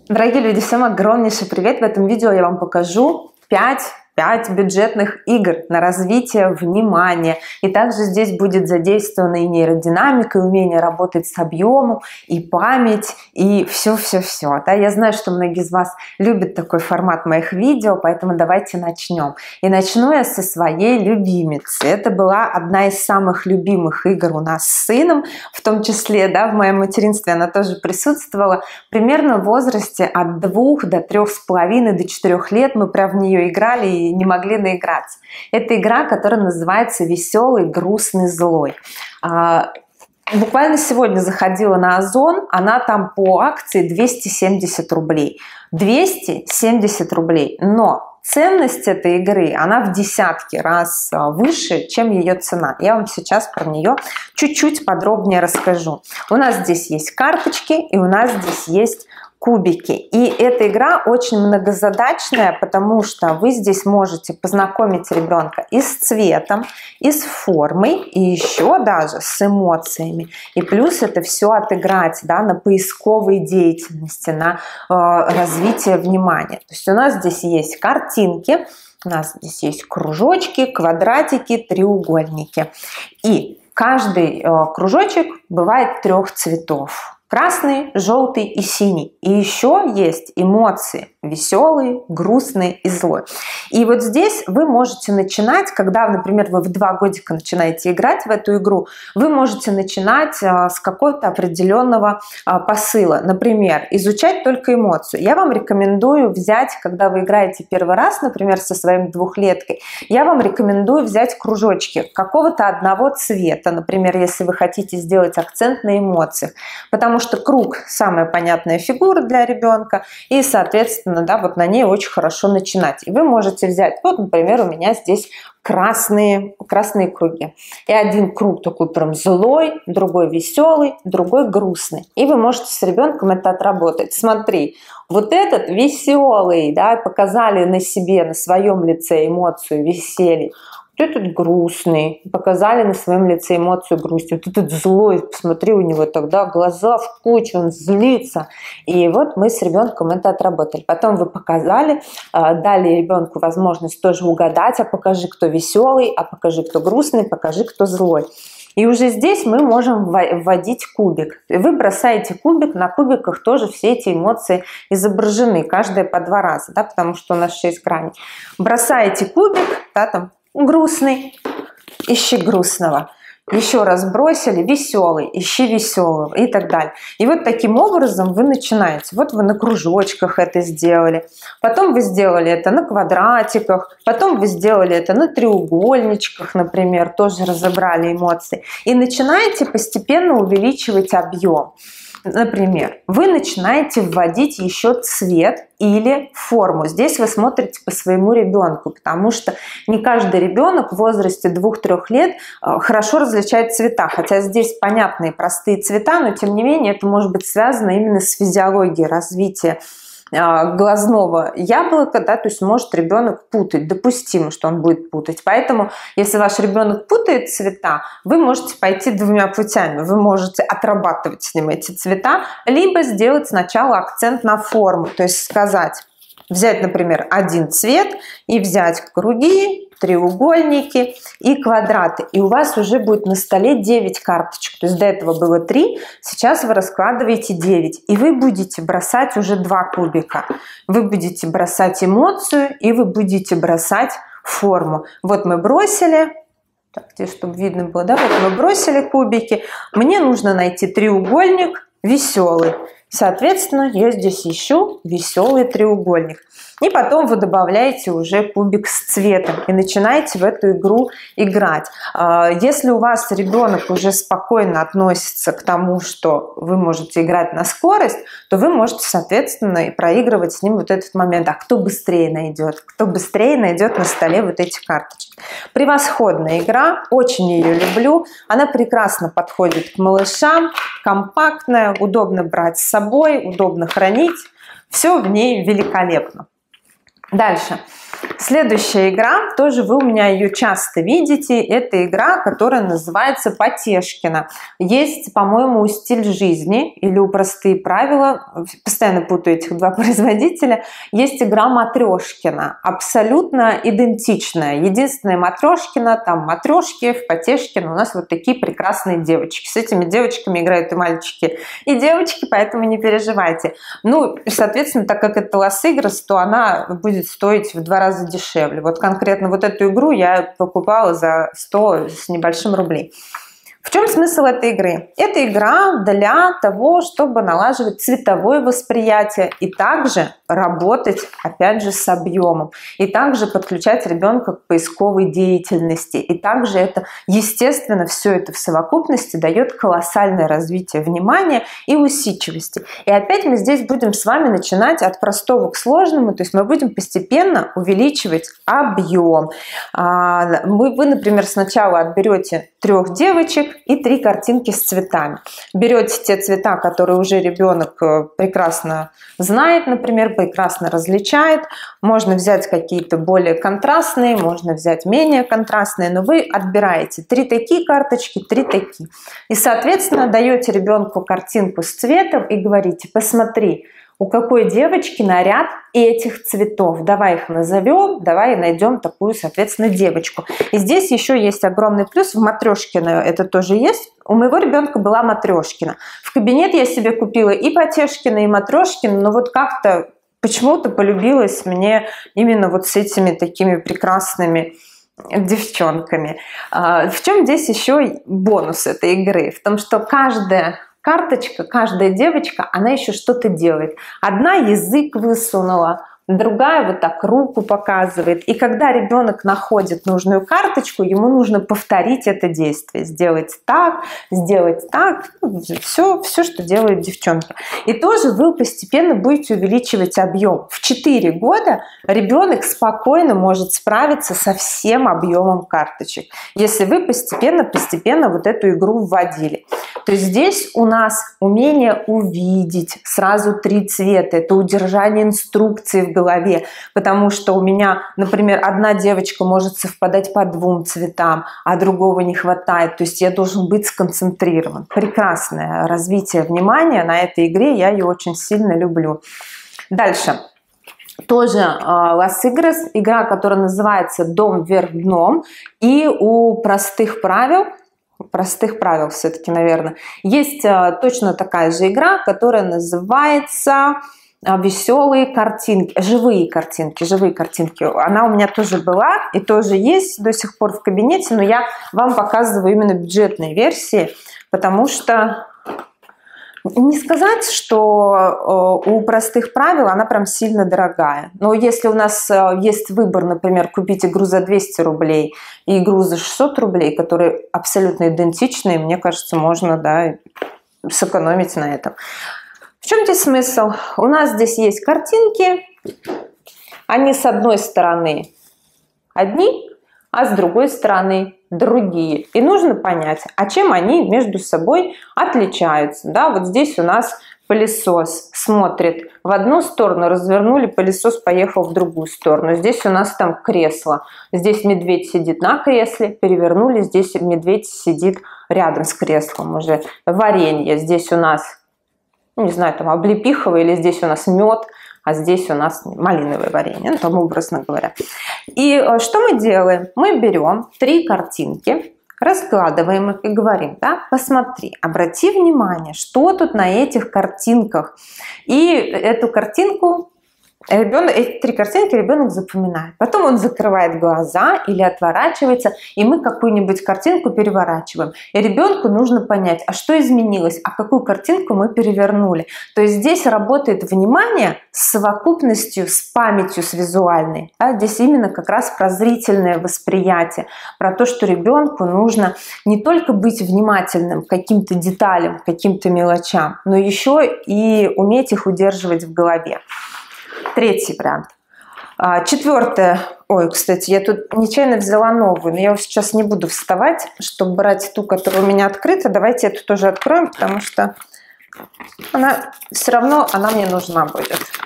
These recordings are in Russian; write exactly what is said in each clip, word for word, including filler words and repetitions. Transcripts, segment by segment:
Дорогие люди, всем огромнейший привет! В этом видео я вам покажу пять бюджетных игр на развитие внимания. И также здесь будет задействована и нейродинамика, и умение работать с объемом, и память, и все-все-все. Да? Я знаю, что многие из вас любят такой формат моих видео, поэтому давайте начнем. И начну я со своей любимицы. Это была одна из самых любимых игр у нас с сыном, в том числе, да, в моем материнстве она тоже присутствовала. Примерно в возрасте от двух до трех с половиной до четырех лет мы прям в нее играли и не могли наиграться. Это игра, которая называется «Веселый, грустный, злой». Буквально сегодня заходила на Озон, она там по акции двести семьдесят рублей. двести семьдесят рублей, но ценность этой игры, она в десятки раз выше, чем ее цена. Я вам сейчас про нее чуть-чуть подробнее расскажу. У нас здесь есть карточки, и у нас здесь есть кубики. И эта игра очень многозадачная, потому что вы здесь можете познакомить ребенка и с цветом, и с формой, и еще даже с эмоциями. И плюс это все отыграть, да, на поисковой деятельности, на э, развитие внимания. То есть у нас здесь есть картинки, у нас здесь есть кружочки, квадратики, треугольники. И каждый э, кружочек бывает трех цветов. Красный, желтый и синий. И еще есть эмоции. Веселый, грустный и злой. И вот здесь вы можете начинать, когда, например, вы в два годика начинаете играть в эту игру, вы можете начинать а, с какого-то определенного а, посыла. Например, изучать только эмоцию. Я вам рекомендую взять, когда вы играете первый раз, например, со своим двухлеткой, я вам рекомендую взять кружочки какого-то одного цвета. Например, если вы хотите сделать акцент на эмоциях. Потому что круг – самая понятная фигура для ребенка, и, соответственно, да, вот на ней очень хорошо начинать. И вы можете взять, вот, например, у меня здесь красные, красные круги. И один круг такой прям злой, другой веселый, другой грустный. И вы можете с ребенком это отработать. Смотри, вот этот веселый, да, показали на себе, на своем лице эмоцию веселья. Вот этот грустный, показали на своем лице эмоцию грусти. Вот этот злой, посмотри, у него тогда глаза в кучу, он злится. И вот мы с ребенком это отработали. Потом вы показали, дали ребенку возможность тоже угадать, а покажи, кто веселый, а покажи, кто грустный, покажи, кто злой. И уже здесь мы можем вводить кубик. Вы бросаете кубик, на кубиках тоже все эти эмоции изображены, каждая по два раза, да, потому что у нас шесть граней. Бросаете кубик, да, там, грустный, ищи грустного. Еще раз бросили, веселый, ищи веселого и так далее. И вот таким образом вы начинаете. Вот вы на кружочках это сделали, потом вы сделали это на квадратиках, потом вы сделали это на треугольничках, например, тоже разобрали эмоции. И начинаете постепенно увеличивать объем. Например, вы начинаете вводить еще цвет или форму. Здесь вы смотрите по своему ребенку, потому что не каждый ребенок в возрасте двух-трёх лет хорошо различает цвета. Хотя здесь понятные простые цвета, но тем не менее это может быть связано именно с физиологией развития глазного яблока, да, то есть может ребенок путать, допустимо, что он будет путать. Поэтому, если ваш ребенок путает цвета, вы можете пойти двумя путями. Вы можете отрабатывать с ним эти цвета, либо сделать сначала акцент на форму, то есть сказать, взять, например, один цвет и взять круги, треугольники и квадраты. И у вас уже будет на столе девять карточек. То есть до этого было три, сейчас вы раскладываете девять. И вы будете бросать уже два кубика. Вы будете бросать эмоцию и вы будете бросать форму. Вот мы бросили. Так, здесь, чтобы видно было, да? Вот мы бросили кубики. Мне нужно найти треугольник веселый. Соответственно, я здесь ищу веселый треугольник. И потом вы добавляете уже кубик с цветом и начинаете в эту игру играть. Если у вас ребенок уже спокойно относится к тому, что вы можете играть на скорость, то вы можете, соответственно, и проигрывать с ним вот этот момент. А кто быстрее найдет? Кто быстрее найдет на столе вот эти карточки? Превосходная игра, очень ее люблю. Она прекрасно подходит к малышам, компактная, удобно брать с собой, удобно хранить. Все в ней великолепно. Дальше. Следующая игра, тоже вы у меня ее часто видите, это игра, которая называется Потешкина. Есть, по-моему, у «Стиль жизни» или у «Простые правила», постоянно путаю этих два производителя, есть игра Матрешкина, абсолютно идентичная. Единственное, Матрешкина, там матрешки, в Потешкина у нас вот такие прекрасные девочки. С этими девочками играют и мальчики, и девочки, поэтому не переживайте. Ну, соответственно, так как это Лас-Игрос, то она будет стоить в два раза дешевле. Вот конкретно вот эту игру я покупала за сто с небольшим рублей. В чем смысл этой игры? Это игра для того, чтобы налаживать цветовое восприятие и также работать, опять же, с объемом. И также подключать ребенка к поисковой деятельности. И также это, естественно, все это в совокупности дает колоссальное развитие внимания и усидчивости. И опять мы здесь будем с вами начинать от простого к сложному, то есть мы будем постепенно увеличивать объем. Вы, вы например, сначала отберете трех девочек и три картинки с цветами. Берете те цвета, которые уже ребенок прекрасно знает, например, прекрасно различает. Можно взять какие-то более контрастные, можно взять менее контрастные, но вы отбираете три такие карточки, три такие. И, соответственно, даете ребенку картинку с цветом и говорите: посмотри, у какой девочки наряд этих цветов. Давай их назовем, давай найдем такую, соответственно, девочку. И здесь еще есть огромный плюс. В Матрешкино это тоже есть. У моего ребенка была Матрешкина. В кабинет я себе купила и Потешкина, и Матрешкина, но вот как-то почему-то полюбилась мне именно вот с этими такими прекрасными девчонками. В чем здесь еще бонус этой игры? В том, что каждая карточка, каждая девочка, она еще что-то делает. Одна язык высунула, другая вот так руку показывает. И когда ребенок находит нужную карточку, ему нужно повторить это действие. Сделать так, сделать так. Все, все, что делают девчонки. И тоже вы постепенно будете увеличивать объем. В четыре года ребенок спокойно может справиться со всем объемом карточек, если вы постепенно-постепенно вот эту игру вводили. То есть здесь у нас умение увидеть сразу три цвета. Это удержание инструкции в голове, потому что у меня, например, одна девочка может совпадать по двум цветам, а другого не хватает. То есть я должен быть сконцентрирован. Прекрасное развитие внимания на этой игре, я ее очень сильно люблю. Дальше. Тоже Лас-Игрос, игра, которая называется «Дом вверх дном», и у простых правил, простых правил все-таки, наверное, есть точно такая же игра, которая называется «Веселые картинки», живые картинки, живые картинки. Она у меня тоже была и тоже есть до сих пор в кабинете, но я вам показываю именно бюджетные версии, потому что не сказать, что у простых правил она прям сильно дорогая. Но если у нас есть выбор, например, купить игру за двести рублей и игру за шестьсот рублей, которые абсолютно идентичные, мне кажется, можно, да, сэкономить на этом. В чем здесь смысл? У нас здесь есть картинки. Они с одной стороны одни, а с другой стороны другие. И нужно понять, а чем они между собой отличаются. Да, вот здесь у нас пылесос смотрит в одну сторону, развернули, пылесос поехал в другую сторону. Здесь у нас там кресло. Здесь медведь сидит на кресле, перевернули, здесь медведь сидит рядом с креслом уже. Варенье. Здесь у нас, не знаю, там облепиховое, или здесь у нас мед, а здесь у нас малиновое варенье, ну, там образно говоря. И что мы делаем? Мы берем три картинки, раскладываем их и говорим: да, посмотри, обрати внимание, что тут на этих картинках. И эту картинку ребенок, эти три картинки ребенок запоминает. Потом он закрывает глаза или отворачивается, и мы какую-нибудь картинку переворачиваем. И ребенку нужно понять, а что изменилось, а какую картинку мы перевернули. То есть здесь работает внимание с совокупностью, с памятью, с визуальной. Да? Здесь именно как раз про зрительное восприятие, про то, что ребенку нужно не только быть внимательным к каким-то деталям, к каким-то мелочам, но еще и уметь их удерживать в голове. Третий вариант. Четвертое. Ой, кстати, я тут нечаянно взяла новую, но я сейчас не буду вставать, чтобы брать ту, которая у меня открыта. Давайте эту тоже откроем, потому что она все равно она мне нужна будет.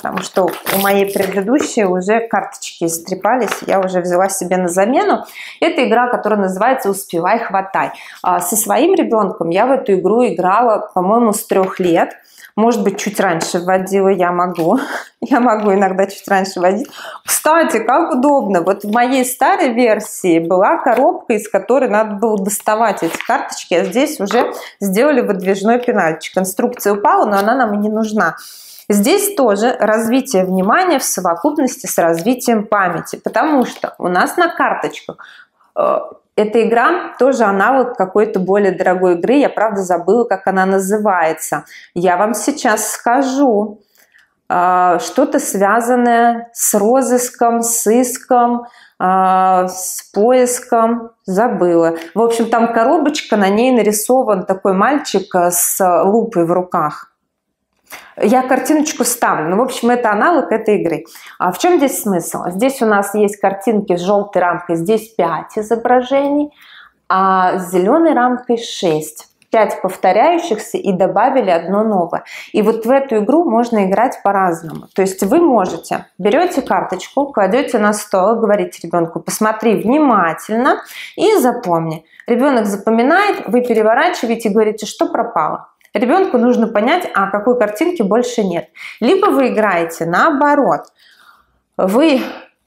потому что у моей предыдущей уже карточки истрепались, я уже взяла себе на замену. Это игра, которая называется «Успевай, хватай». Со своим ребенком я в эту игру играла, по-моему, с трех лет. Может быть, чуть раньше вводила, я могу. Я могу иногда чуть раньше вводить. Кстати, как удобно. Вот в моей старой версии была коробка, из которой надо было доставать эти карточки, а здесь уже сделали выдвижной пенальчик. Инструкция упала, но она нам и не нужна. Здесь тоже развитие внимания в совокупности с развитием памяти, потому что у нас на карточках э, эта игра тоже аналог какой-то более дорогой игры. Я, правда, забыла, как она называется. Я вам сейчас скажу. Э, что-то связанное с розыском, с иском, э, с поиском. Забыла. В общем, там коробочка, на ней нарисован такой мальчик с лупой в руках. Я картиночку ставлю. Ну, в общем, это аналог этой игры. А в чем здесь смысл? Здесь у нас есть картинки с желтой рамкой, здесь пять изображений, а с зеленой рамкой шесть. пять повторяющихся и добавили одно новое. И вот в эту игру можно играть по-разному. То есть вы можете, берете карточку, кладете на стол и говорите ребенку: посмотри внимательно и запомни. Ребенок запоминает, вы переворачиваете и говорите, что пропало. Ребенку нужно понять, а какой картинки больше нет. Либо вы играете наоборот. Вы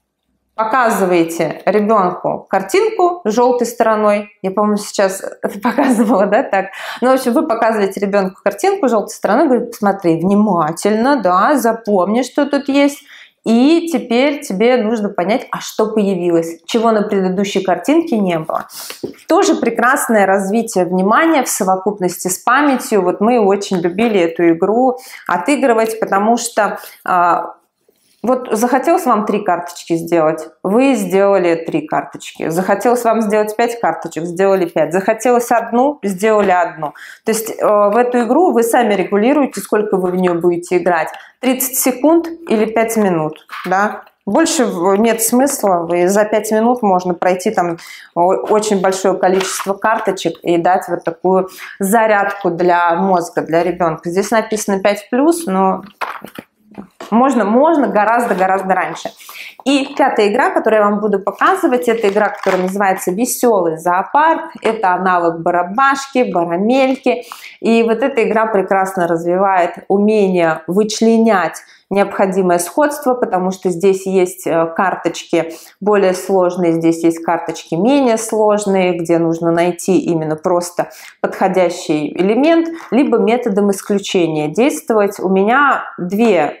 показываете ребенку картинку желтой стороной. Я, по-моему, сейчас это показывала, да, так. Ну, в общем, вы показываете ребенку картинку желтой стороной, говорите: посмотри внимательно, да, запомни, что тут есть. И теперь тебе нужно понять, а что появилось, чего на предыдущей картинке не было. Тоже прекрасное развитие внимания в совокупности с памятью. Вот мы очень любили эту игру отыгрывать, потому что а, вот захотелось вам три карточки сделать, вы сделали три карточки. Захотелось вам сделать пять карточек, сделали пять. Захотелось одну, сделали одну. То есть э, в эту игру вы сами регулируете, сколько вы в нее будете играть. тридцать секунд или пять минут, да? Больше нет смысла, вы за пять минут можно пройти там очень большое количество карточек и дать вот такую зарядку для мозга, для ребенка. Здесь написано пять плюс, но можно, можно гораздо-гораздо раньше. И пятая игра, которую я вам буду показывать, это игра, которая называется «Веселый зоопарк». Это аналог барабашки, барамельки. И вот эта игра прекрасно развивает умение вычленять необходимое сходство, потому что здесь есть карточки более сложные, здесь есть карточки менее сложные, где нужно найти именно просто подходящий элемент, либо методом исключения действовать. У меня две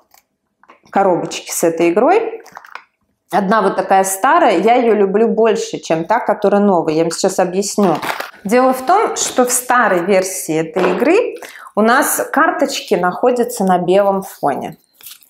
коробочки с этой игрой. Одна вот такая старая, я ее люблю больше, чем та, которая новая. Я вам сейчас объясню. Дело в том, что в старой версии этой игры у нас карточки находятся на белом фоне.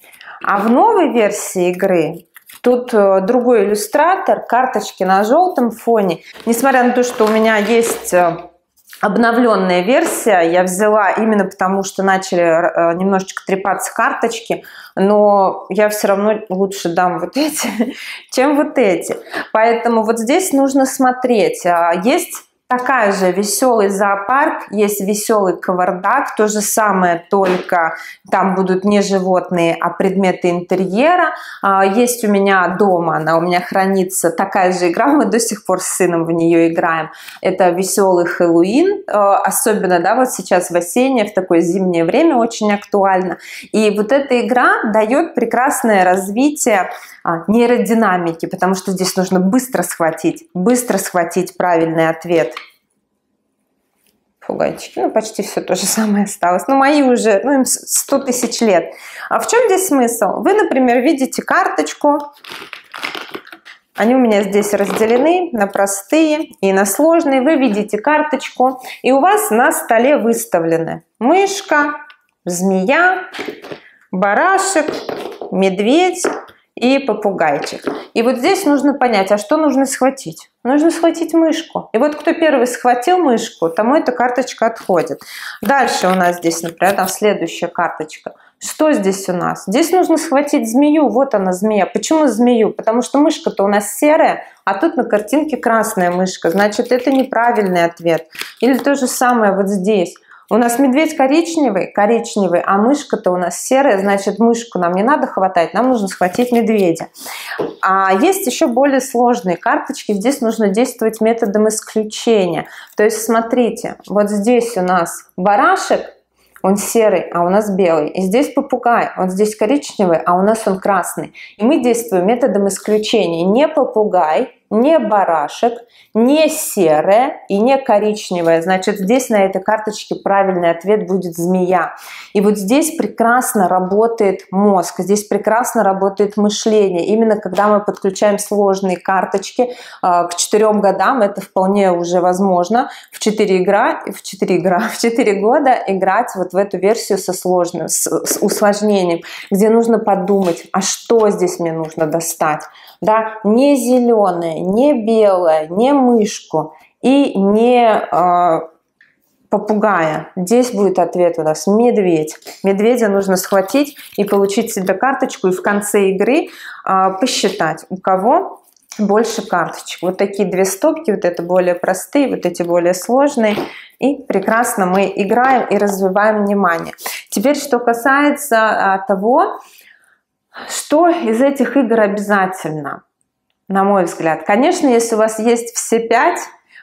А в новой версии игры тут другой иллюстратор, карточки на желтом фоне. Несмотря на то, что у меня есть обновленная версия, я взяла именно потому, что начали немножечко трепаться карточки, но я все равно лучше дам вот эти, чем вот эти. Поэтому вот здесь нужно смотреть. Есть такая же «Веселый зоопарк», есть «Веселый кавардак», то же самое, только там будут не животные, а предметы интерьера. Есть у меня дома, она у меня хранится, такая же игра, мы до сих пор с сыном в нее играем. Это «Веселый Хэллоуин», особенно, да, вот сейчас в осеннее, в такое зимнее время очень актуально. И вот эта игра дает прекрасное развитие нейродинамики, потому что здесь нужно быстро схватить, быстро схватить правильный ответ. Пугайчики, ну почти все то же самое осталось. Но мои уже, ну им сто тысяч лет. А в чем здесь смысл? Вы, например, видите карточку. Они у меня здесь разделены на простые и на сложные. Вы видите карточку, и у вас на столе выставлены мышка, змея, барашек, медведь и попугайчик. И вот здесь нужно понять, а что нужно схватить? Нужно схватить мышку. И вот кто первый схватил мышку, тому эта карточка отходит. Дальше у нас здесь, например, там следующая карточка. Что здесь у нас? Здесь нужно схватить змею. Вот она, змея. Почему змею? Потому что мышка-то у нас серая, а тут на картинке красная мышка. Значит, это неправильный ответ. Или то же самое вот здесь. У нас медведь коричневый, коричневый, а мышка-то у нас серая, значит, мышку нам не надо хватать, нам нужно схватить медведя. А есть еще более сложные карточки, здесь нужно действовать методом исключения. То есть, смотрите, вот здесь у нас барашек, он серый, а у нас белый. И здесь попугай, он здесь коричневый, а у нас он красный. И мы действуем методом исключения. Не попугай, не барашек, не серое и не коричневое. Значит, здесь на этой карточке правильный ответ будет змея. И вот здесь прекрасно работает мозг, здесь прекрасно работает мышление. Именно когда мы подключаем сложные карточки к четырем годам, это вполне уже возможно в четыре игра, в четыре игра, в четыре года играть вот в эту версию со сложным, с, с усложнением, где нужно подумать, а что здесь мне нужно достать. Да, не зеленое, не белое, не мышку и не э, попугая. Здесь будет ответ у нас медведь. Медведя нужно схватить и получить себе карточку, и в конце игры э, посчитать, у кого больше карточек. Вот такие две стопки, вот это более простые, вот эти более сложные. И прекрасно мы играем и развиваем внимание. Теперь, что касается а, того, что из этих игр обязательно, на мой взгляд. Конечно, если у вас есть все пять,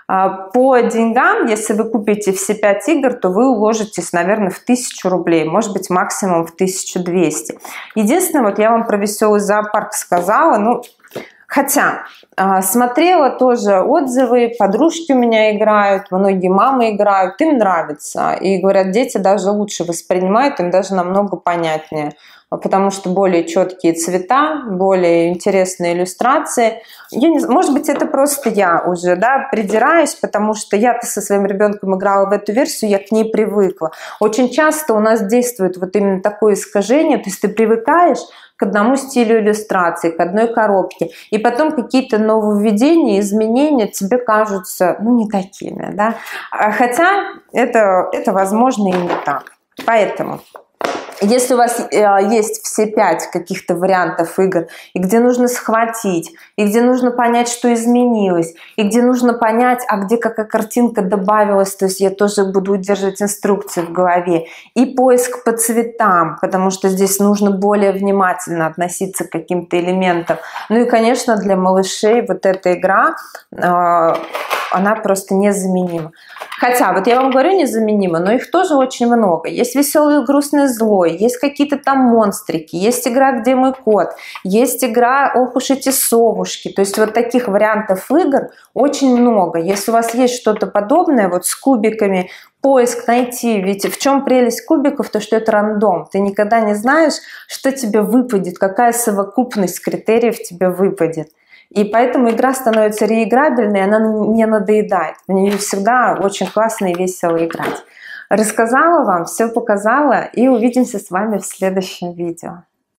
по деньгам, если вы купите все пять игр, то вы уложитесь, наверное, в тысячу рублей, может быть, максимум в тысячу двести. Единственное, вот я вам про веселый зоопарк сказала, ну, хотя смотрела тоже отзывы, подружки у меня играют, многие мамы играют, им нравится. И говорят, дети даже лучше воспринимают, им даже намного понятнее, потому что более четкие цвета, более интересные иллюстрации. Я не, может быть, это просто я уже, да, придираюсь, потому что я-то со своим ребенком играла в эту версию, я к ней привыкла. Очень часто у нас действует вот именно такое искажение, то есть ты привыкаешь к одному стилю иллюстрации, к одной коробке, и потом какие-то нововведения, изменения тебе кажутся, ну, не такими, да. Хотя это, это возможно и не так. Поэтому, если у вас есть все пять каких-то вариантов игр, и где нужно схватить, и где нужно понять, что изменилось, и где нужно понять, а где какая картинка добавилась, то есть я тоже буду удерживать инструкции в голове, и поиск по цветам, потому что здесь нужно более внимательно относиться к каким-то элементам. Ну и, конечно, для малышей вот эта игра, она просто незаменима. Хотя, вот я вам говорю незаменима, но их тоже очень много. Есть веселый, грустный, злой, есть какие-то там монстрики, есть игра «Где мой кот», есть игра «Ох уж эти совушки». То есть вот таких вариантов игр очень много. Если у вас есть что-то подобное, вот с кубиками, поиск найти, ведь в чем прелесть кубиков, то что это рандом. Ты никогда не знаешь, что тебе выпадет, какая совокупность критериев тебе выпадет. И поэтому игра становится реиграбельной, она не надоедает. В нее всегда очень классно и весело играть. Рассказала вам, все показала, и увидимся с вами в следующем видео.